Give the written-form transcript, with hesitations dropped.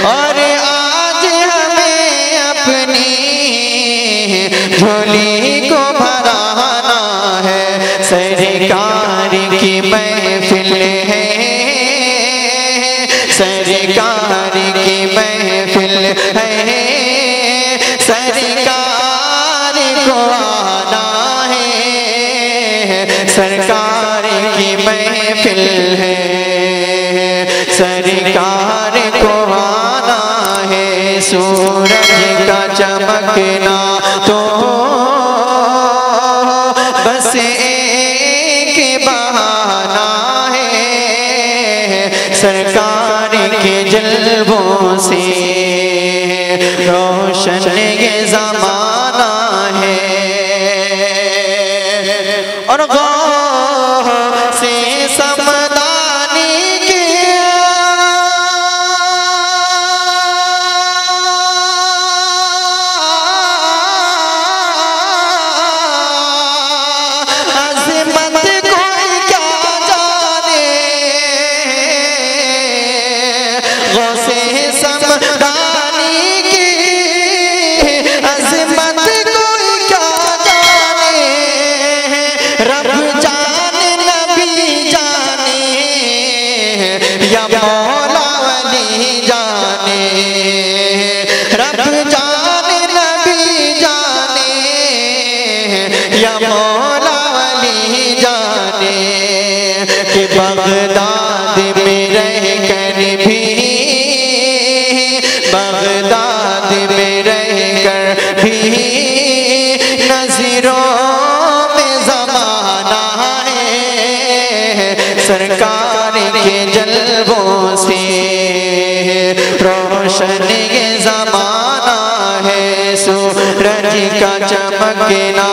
और आज हमें अपनी झोली को भराना है। सरकार की महफिल है, सरकार की महफिल है, सरकार को आना है। सरकार की महफिल है, सरकार को आना है। सूरज का चमकना तो बस एक बहाना है। सरकार के जलवों से रोशन ये ज़माना है। और गौर से समदानी के अज़मत कोई क्या जाने, गौर से समदानी की अज़मत कोई क्या जाने। रब जाने नबी जाने या मौला वली जाने। रब जाने नबी जाने या मौला वली जाने। कि बगदाद में रह कर भी, बगदाद में रह कर भी नज़रों में ज़माना है। सरकार के जलवों से रोशन ये ज़माना है। सूरज का चमकना